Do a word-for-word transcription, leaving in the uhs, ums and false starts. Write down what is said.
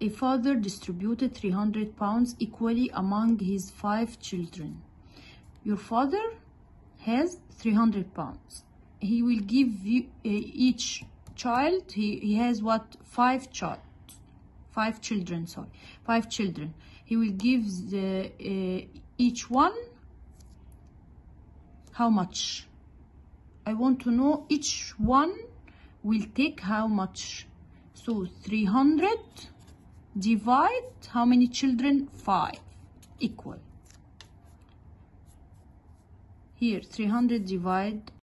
A father distributed three hundred pounds equally among his five children. Your father has three hundred pounds. He will give you uh, each child, he, he has what? Five child, five children, sorry, five children. He will give the, uh, each one how much? I want to know each one will take how much. So three hundred divide how many children? Five, equal. Here three hundred divide